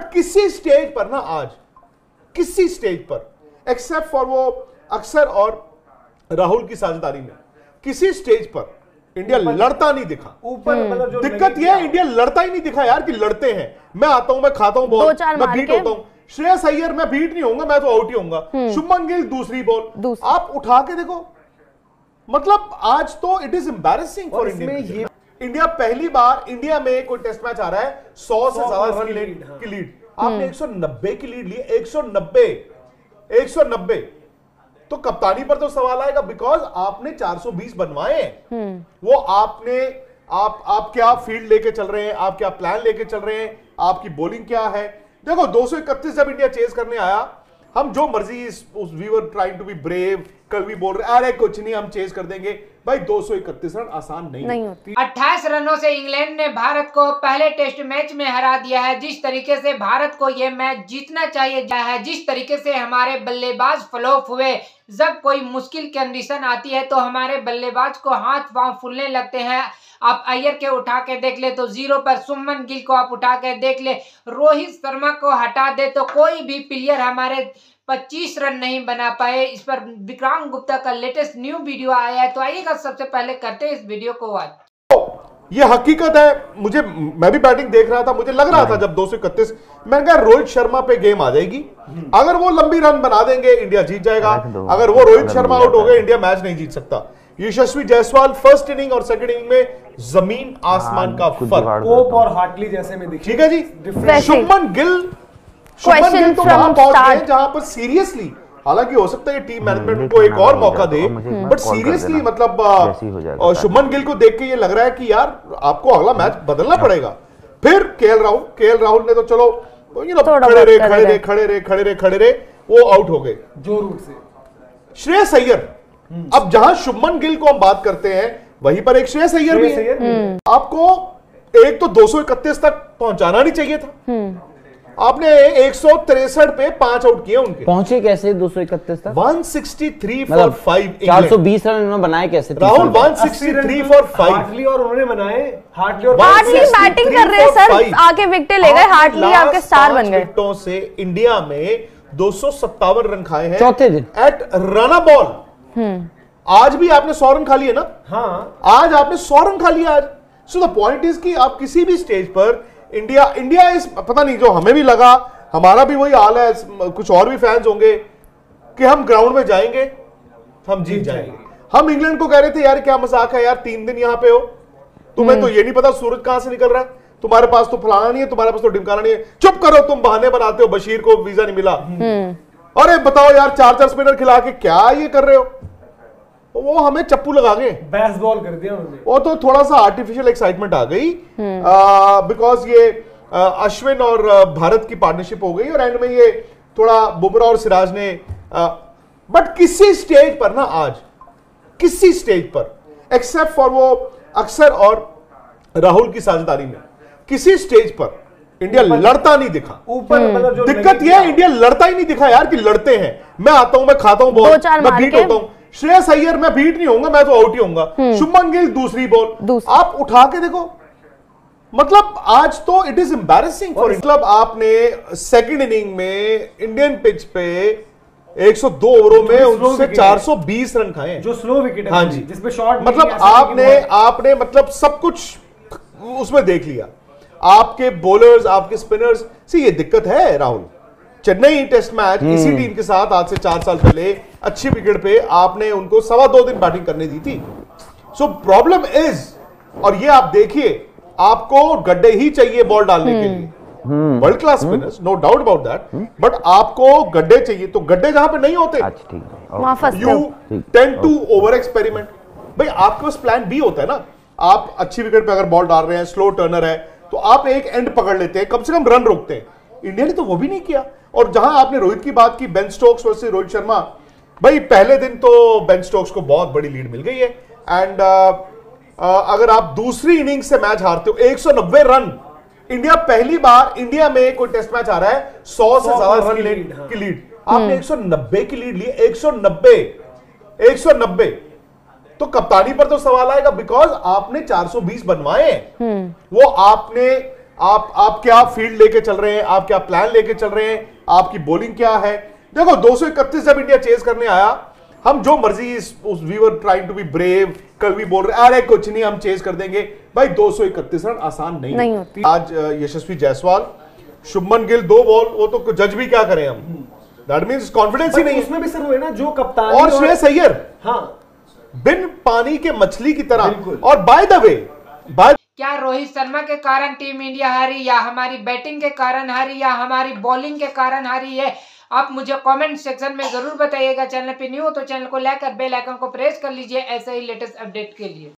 But किसी stage पर ना आज, किसी स्टेज पर एक्सेप्ट फॉर वो अक्सर और राहुल की साझेदारी में, किसी स्टेज पर इंडिया लड़ता नहीं दिखा। ऊपर मतलब दिक्कत यह है इंडिया लड़ता ही नहीं दिखा यार, कि लड़ते हैं, मैं आता हूं, मैं खाता हूं बॉल, मैं बीट होता हूं। श्रेयस अय्यर मैं बीट नहीं होऊंगा, मैं तो आउट ही होऊंगा। शुभमन गिल दूसरी बॉल, आप उठा के देखो, मतलब आज तो it is embarrassing for India. India पहली बार, इंडिया में कोई टेस्ट मैच आ रहा है 100 से ज्यादा की लीड, आपने 190 की लीड ली, 190। तो कप्तानी पर तो सवाल आएगा, बिकॉज आपने 420 बनवाए हैं। वो आपने आप क्या फील्ड लेके चल रहे हैं, आप क्या प्लान लेके चल रहे हैं, आपकी बॉलिंग क्या है। देखो 231 जब इंडिया चेज करने आया, हम जो मर्जी we were trying to be brave, कल भी बोल रहे अरे कुछ नहीं हम चेज कर देंगे। भाई 231 रन आसान नहीं होती। 28 रनों से इंग्लैंड ने भारत को पहले टेस्ट मैच में हरा दिया है। जिस तरीके से भारत को यह मैच जीतना चाहिए है, जिस तरीके से हमारे बल्लेबाज फ्लॉप हुए, जब कोई मुश्किल कंडीशन आती है तो हमारे बल्लेबाज को हाथ पांव फूलने लगते हैं। आप अय्यर के उठा के देख ले तो 0 पर, शुभमन गिल को आप उठा के देख ले, रोहित शर्मा को हटा दे तो कोई भी प्लेयर हमारे 25 रन नहीं बना पाए। इस पर विक्रांत गुप्ता का लेटेस्ट न्यू वीडियो आया है, तो आइएगा सबसे पहले करते हैं इस वीडियो को वॉच। ये हकीकत है, मैं भी बैटिंग देख रहा था, मुझे लग रहा था जब 231, मैंने कहा रोहित शर्मा पे गेम आ जाएगी, अगर वो लंबी रन बना देंगे इंडिया जीत जाएगा, अगर वो रोहित शर्मा आउट हो गए इंडिया मैच नहीं जीत सकता। यशस्वी जायसवाल फर्स्ट इनिंग और सेकंड इनिंग में जमीन आसमान का फर्क, पोप और हार्टली जैसे में दिखी। ठीक है जी। शुभमन गिल तो वहां पहुंच गए जहां पर सीरियसली, हालांकि हो सकता है टीम मैनेजमेंट को एक और मौका दे, बट सीरियसली मतलब शुभमन गिल को देख के ये लग रहा है कि यार आपको अगला मैच बदलना पड़ेगा। फिर केएल राहुल ने तो चलो खड़े रहे, वो आउट हो गए जो रूट से। श्रेयस अय्यर, अब जहां शुभमन गिल को हम बात करते हैं वहीं पर एक श्रेयस अय्यर भी है। आपको एक तो 231 तक पहुंचाना नहीं चाहिए था, आपने 163 पे 5 आउट किए उनके। पहुंचे कैसे 231 तक? 163 फॉर 5, 420 रन उन्होंने बनाए कैसे? राहुल 163 फॉर 5, हार्टली और उन्होंने बनाए। हार्टली बैटिंग कर रहे हैं सर, आके विकेट ले गए, हार्टली आपके स्टार बन गए। विकेटों से इंडिया में 257 रन खाए हैं चौथे दिन एट रन अ बॉल। आज भी आपने 100 रन खा लिए ना? हाँ, आज आपने 100 रन खा लिया आज। सो द पॉइंट इज कि आप किसी भी स्टेज पर इंडिया इस, पता नहीं, जो हमें भी लगा, हमारा भी वही हाल है, कुछ और भी फैंस होंगे कि हम ग्राउंड में जाएंगे हम जीत जाएंगे। हम इंग्लैंड को कह रहे थे यार क्या मजाक है यार, 3 दिन यहां पे हो, तुम्हें तो ये नहीं पता सूरज कहां से निकल रहा है, तुम्हारे पास तो फलाना नहीं है, तुम्हारे पास तो ढिमकाना नहीं है, चुप करो, तुम बहाने बनाते हो, बशीर को वीजा नहीं मिला, अरे बताओ यार 4 स्पिनर खिला के क्या ये कर रहे हो। वो हमें चप्पू लगा गए, बेसबॉल कर दिया उन्होंने। वो तो थोड़ा सा आर्टिफिशियल एक्साइटमेंट आ गई, बिकॉज ये अश्विन और भारत की पार्टनरशिप हो गई और एंड में ये थोड़ा बुमराह और सिराज ने, बट किसी स्टेज पर ना आज, किसी स्टेज पर एक्सेप्ट फॉर वो अक्सर और राहुल की साझेदारी में, किसी स्टेज पर इंडिया लड़ता नहीं दिखा। ऊपर मतलब दिक्कत यह है इंडिया लड़ता ही नहीं दिखा यार, कि लड़ते हैं, मैं आता हूं, मैं खाता हूं बॉल, मैं बीट होता हूं। श्रेयस अय्यर मैं बीट नहीं होऊंगा, मैं तो आउट ही होऊंगा। शुभमन गिल दूसरी बॉल, आप उठा के देखो, मतलब आज तो इट इज एम्बैरेसिंग फॉर, मतलब आपने सेकंड इनिंग में इंडियन पिच पे 102 ओवरों में उनसे 420 रन खाए, जो स्लो विकेट है, हाँ जी, जिसपे शॉट, मतलब आपने मतलब सब कुछ उसमें देख लिया, आपके बॉलर्स, आपके स्पिनर्स से। ये दिक्कत है राहुल, चेन्नई टेस्ट मैच इसी टीम के साथ आज से 4 साल पहले अच्छी विकेट पे आपने उनको 2.25 दिन बैटिंग करने दी थी। सो प्रॉब्लम इज, और ये आप देखिए, आपको गड्ढे ही चाहिए बॉल डालने के लिए, world class spinners, no doubt about that, but आपको गड्ढे चाहिए, तो गड्ढे जहां पे नहीं होते you tend to over experiment. भाई आपके पास प्लान बी होता है ना, आप अच्छी विकेट पे अगर बॉल डाल रहे हैं, स्लो टर्नर है, तो आप एक एंड पकड़ लेते हैं, कम से कम रन रोकते हैं। इंडिया ने तो वो भी नहीं किया। और जहां आपने रोहित की बात की, Ben Stokes versus Rohit Sharma, भाई पहले दिन तो बेन स्टोक्स को बहुत बड़ी लीड मिल गई है, एंड अगर आप दूसरी इनिंग से मैच हारते हो, 190 रन, इंडिया पहली बार, इंडिया में कोई टेस्ट मैच आ रहा है 100 से ज्यादा की लीड, आपने 190 की लीड ली, 190। तो कप्तानी पर तो सवाल आएगा, बिकॉज आपने 420 बनवाए, वो आपने आप क्या फील्ड लेके चल रहे हैं, आप क्या प्लान लेके चल रहे हैं, आपकी बॉलिंग क्या है। देखो 231 जब इंडिया चेज करने आया, हम जो मर्जी we were trying to be brave, कल भी बोल रहे अरे कुछ नहीं हम चेज कर देंगे। भाई 231 रन आसान नहीं होती। आज यशस्वी जायसवाल, शुभमन गिल 2 बॉल, वो तो जज भी क्या करें हम, दैट मींस कॉन्फिडेंस ही नहीं। उसमें भी सर वो है ना जो कप्तान और श्रेयस अय्यर, हाँ, बिन पानी के मछली की तरह। और बाय द वे, क्या रोहित शर्मा के कारण टीम इंडिया हारी, या हमारी बैटिंग के कारण हारी, या हमारी बॉलिंग के कारण हारी है? आप मुझे कमेंट सेक्शन में जरूर बताइएगा। चैनल पे न्यू हो तो चैनल को लाइक कर बेल आइकन को प्रेस कर लीजिए ऐसे ही लेटेस्ट अपडेट के लिए।